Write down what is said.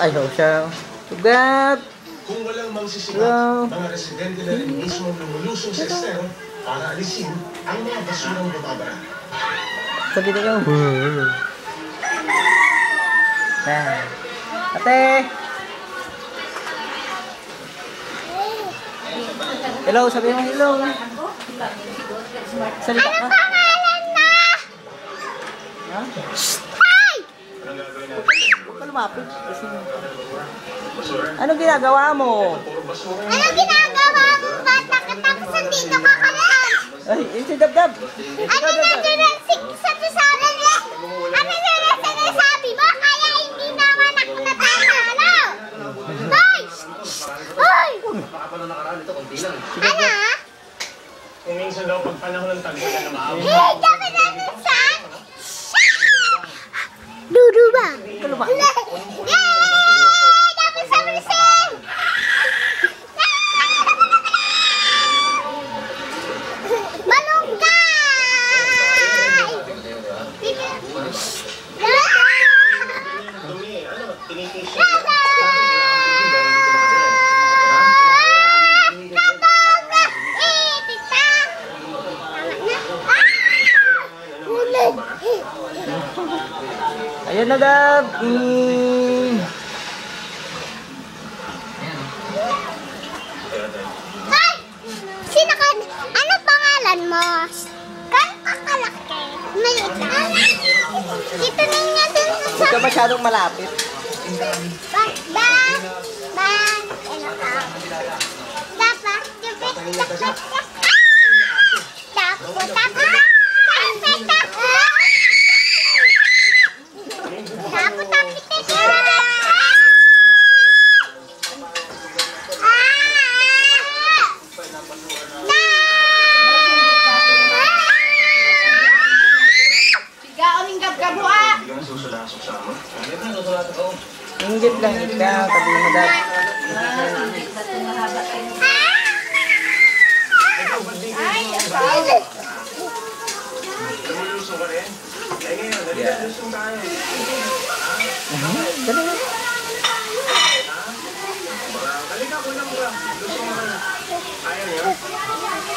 Ayaw siya. Sugat! Kung walang mangsisibat, mga residente na rin mismo lumulusong sa estero para alisin ang mga basurang bumabara. Sabi na yun. Ate! Hello, sabi mo hello. Salita ka. Ano pangalan na? Ha? Hi! Huwag ka lumapit. Anong ginagawa mo? Ano ginagawa mo bata ka tapos nandito ka ka lang? Ay, yun si Dabdab. Ano na Jurassic sa tusaran mo? Ano na sinasabi mo? Kaya hindi naman ako natatalo. Hoy! Hoy! Ano? Kung minsan daw pag panahon ng tagpo na maawin. Hey, dapat natin sa... Dudu ba? Yay! Dapat sa Brazil! Malunggay! Ayan na, Dab. Ay! Sino ka? Ano pangalan mo? Ganito kalaki. May dito ninyo dun Huwag sa... ka masyadong malapit. Dapat, Inggit lang ikaw, sabi mo, Dab. Lumulusong ka rin? Ay ngayon, nalilusong tayo. Dali na. Halika, kulang ka. Lusong ka na. Ayaw niyo?